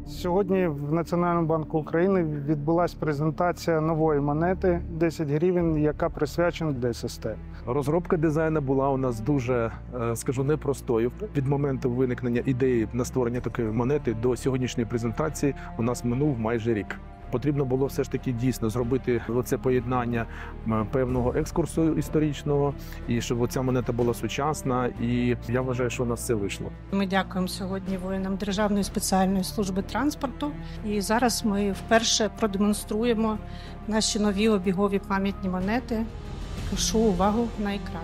Сьогодні в Національному банку України відбулася презентація нової монети 10 гривень, яка присвячена ДССТ. Розробка дизайну була у нас дуже, скажу, непростою. Від моменту виникнення ідеї на створення такої монети до сьогоднішньої презентації у нас минув майже рік. Потрібно було все ж таки дійсно зробити оце поєднання певного екскурсу історичного, і щоб оця монета була сучасна, і я вважаю, що у нас все вийшло. Ми дякуємо сьогодні воїнам Державної спеціальної служби транспорту. І зараз ми вперше продемонструємо наші нові обігові пам'ятні монети. Прошу увагу на екран.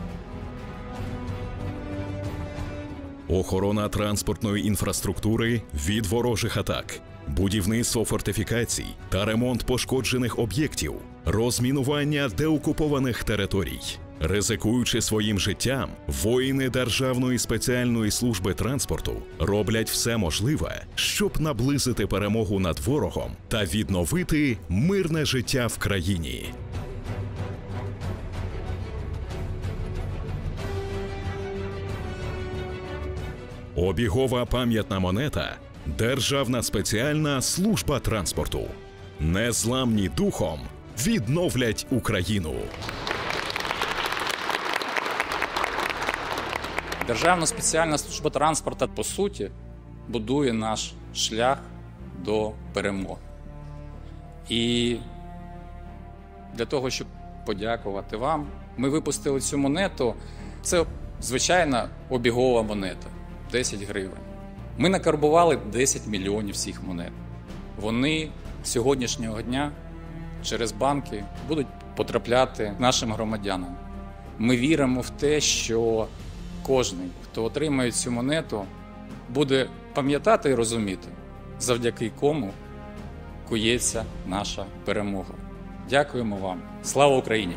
Охорона транспортної інфраструктури від ворожих атак, будівництво фортифікацій та ремонт пошкоджених об'єктів, розмінування деокупованих територій. Ризикуючи своїм життям, воїни Державної спеціальної служби транспорту роблять все можливе, щоб наблизити перемогу над ворогом та відновити мирне життя в країні. Обігова пам'ятна монета Державна спеціальна служба транспорту. Незламні духом відновлять Україну. Державна спеціальна служба транспорту, по суті, будує наш шлях до перемоги. І для того, щоб подякувати вам, ми випустили цю монету. Це звичайна обігова монета. 10 гривень. Ми накарбували 10 мільйонів всіх монет. Вони з сьогоднішнього дня через банки будуть потрапляти нашим громадянам. Ми віримо в те, що кожен, хто отримає цю монету, буде пам'ятати і розуміти, завдяки кому кується наша перемога. Дякуємо вам. Слава Україні!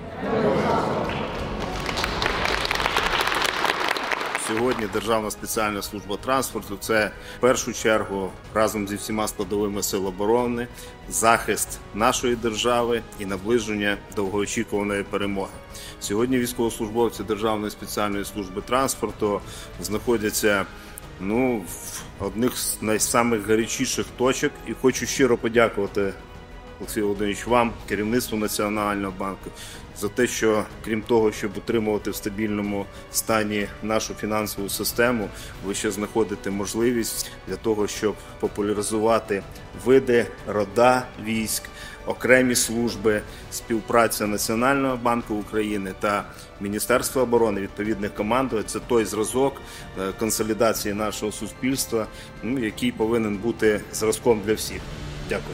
Сьогодні Державна спеціальна служба транспорту – це в першу чергу разом зі всіма складовими сил оборони, захист нашої держави і наближення довгоочікуваної перемоги. Сьогодні військовослужбовці Державної спеціальної служби транспорту знаходяться в одних з найсамих гарячіших точок. І хочу щиро подякувати, Олексій Володимирович, вам, керівництву Національного банку, за те, що крім того, щоб утримувати в стабільному стані нашу фінансову систему, ви ще знаходите можливість для того, щоб популяризувати види, рода військ, окремі служби, співпраця Національного банку України та Міністерства оборони, відповідних командувань. Це той зразок консолідації нашого суспільства, який повинен бути зразком для всіх. Дякую.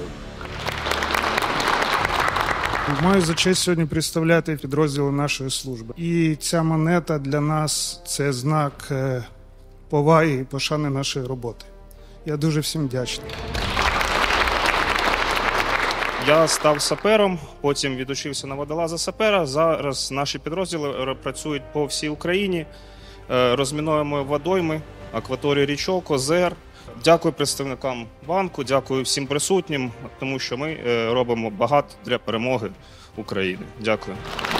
Маю за честь сьогодні представляти підрозділи нашої служби. І ця монета для нас – це знак поваги і пошани нашої роботи. Я дуже всім вдячний. Я став сапером, потім відучився на водолаза сапера. Зараз наші підрозділи працюють по всій Україні, розмінуємо водойми, акваторії річок, озер. Дякую представникам банку, дякую всім присутнім, тому що ми робимо багато для перемоги України. Дякую.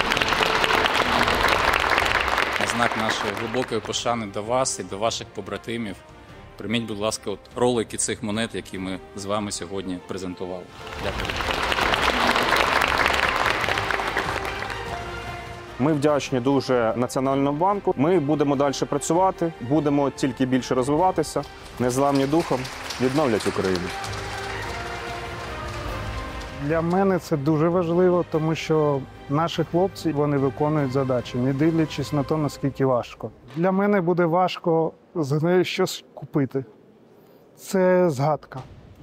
На знак нашої глибокої пошани до вас і до ваших побратимів прийміть, будь ласка, ролики цих монет, які ми з вами сьогодні презентували. Дякую. Ми вдячні дуже Національному банку. Ми будемо далі працювати, будемо тільки більше розвиватися. Незламні духом відновлять Україну. Для мене це дуже важливо, тому що наші хлопці, вони виконують задачі, не дивлячись на те, наскільки важко. Для мене буде важко з нею щось купити. Це згадка.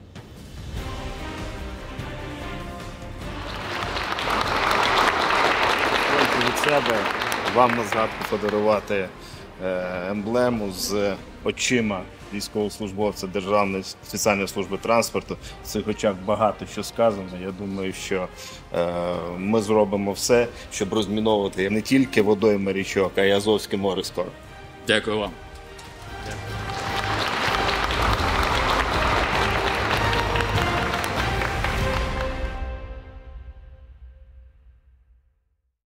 Від себе вам на згадку подарувати емблему з очима військовослужбовця Державної спеціальної служби транспорту. В цих очах багато що сказано. Я думаю, що ми зробимо все, щоб розміновувати не тільки водойми річок, а й Азовське море скоро. Дякую вам.